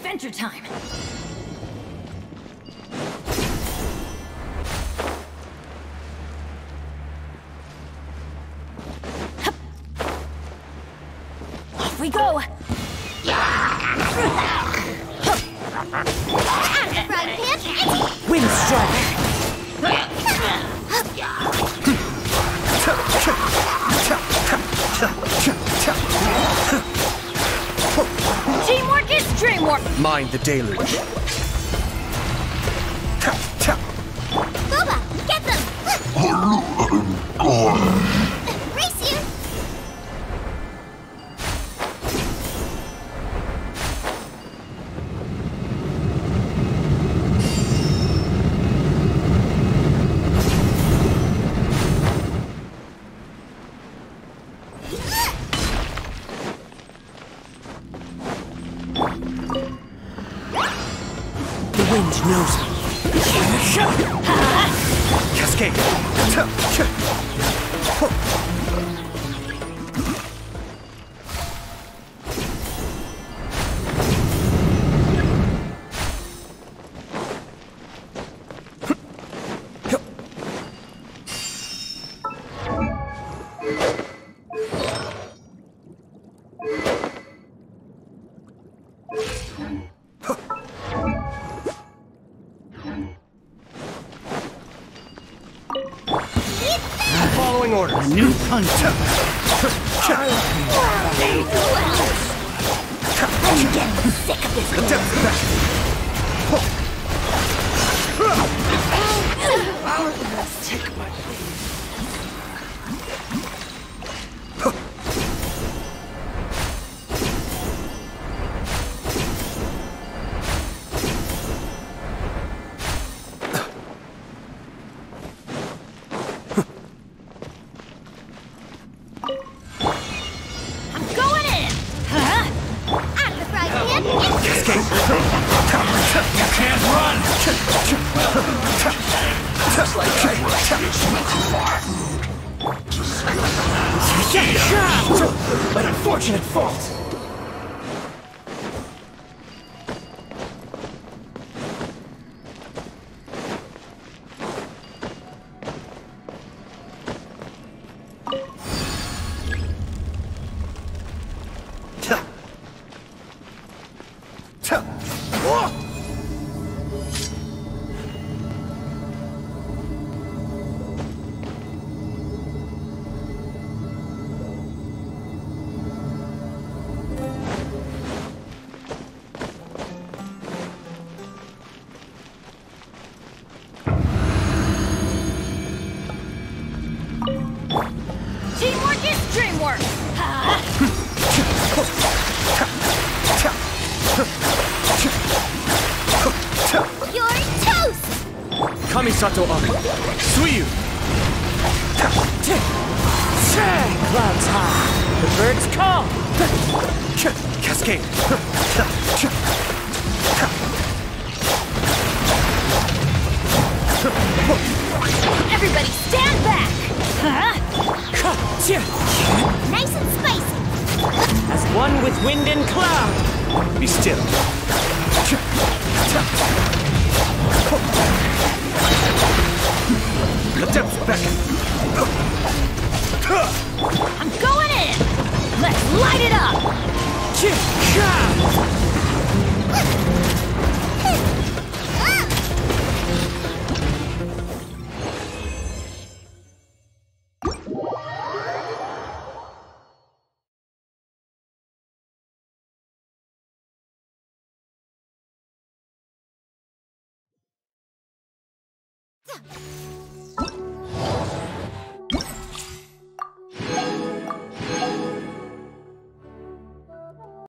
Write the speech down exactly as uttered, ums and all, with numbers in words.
Adventure time! Off we go! Wind strike! Teamwork is dreamwork! Mind the deluge. Booba, get them! Race you! Wind knows me. Cascade. Following orders. A new punch. I'm getting sick of this Let's take my An unfortunate fault. Teamwork is dreamwork! You're toast! Kamisato Ari. Suiyu. Clouds high. The birds call. Cascade. Everybody stand back! Nice and spicy! As one with wind and cloud. Be still. The depths beckon. I'm going in! Let's light it up!